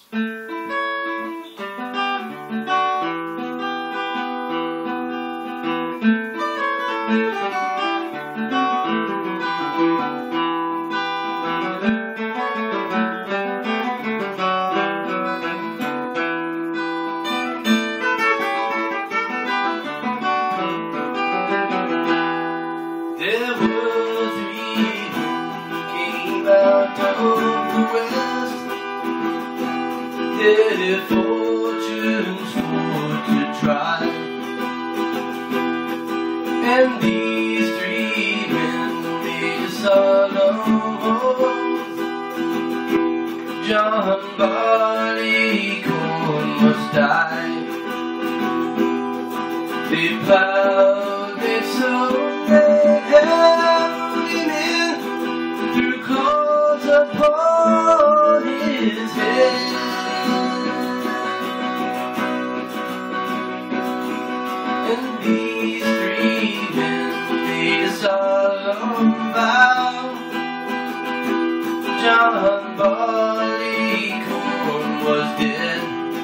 There were three who came out of the west. Their fortunes for to try, and these three men made a solemn oath: John Barleycorn must die. They plowed, they sowed, they held him in, threw clods upon his head. And these three men made a solemn vow: John Barleycorn was dead.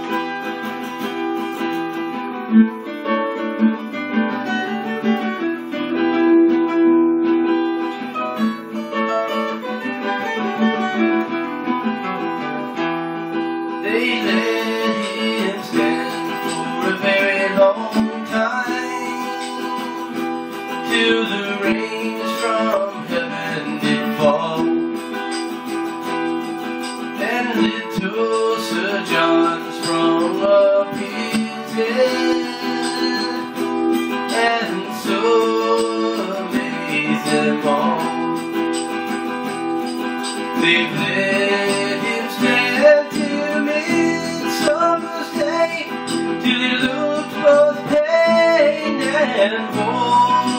They let him stand for a very long time, till the rains from heaven did fall, and little Sir John sprung up his head, and so amazed them all. They let him stand till midsummer's day, till he looked both pain and woe.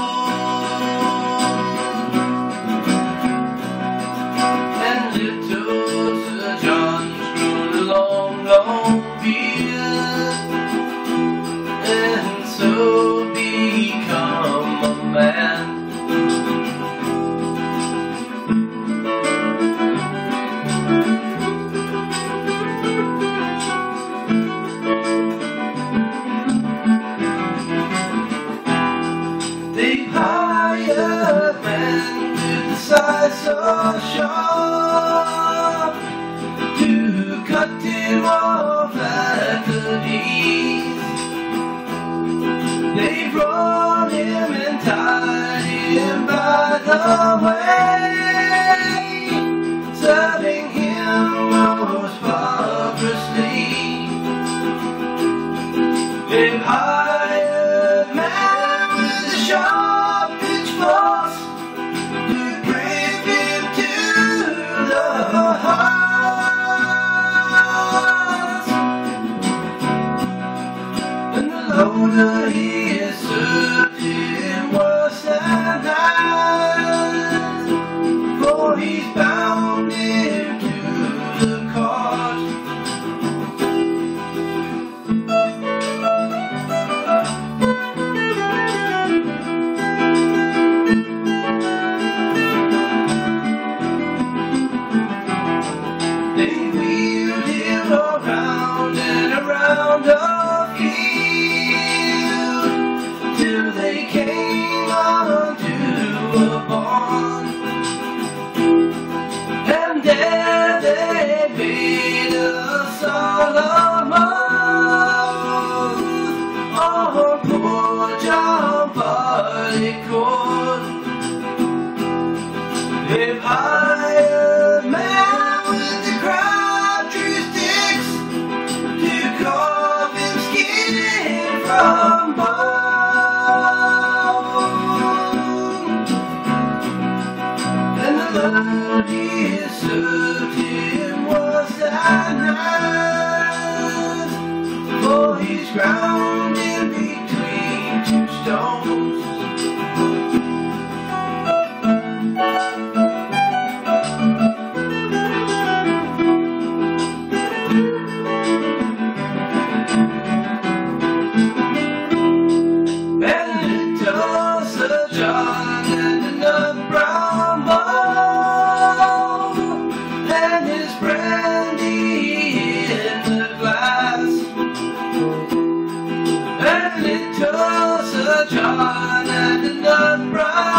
And little Sir John's grown a long, long beard, and so become a man. They hired men with the scythe so sharp to cut him off at the knees. They brought him and tied him by the way, serving him most barbarously. They hired men with a sharp pitchforks to break him to the heart. And the loader he served him worse than that, for he's bound him to the cart. They wheeled him around and around the field, till they came unto a barn, and there they made a solemn oath on poor John Barleycorn. They've hired men with the crowd drew sticks to carve him skin from bone, and the Lord he served him worse than that, for he's ground in between two stones. And little Sir John and a nut brown bow, and his brandy in and upright.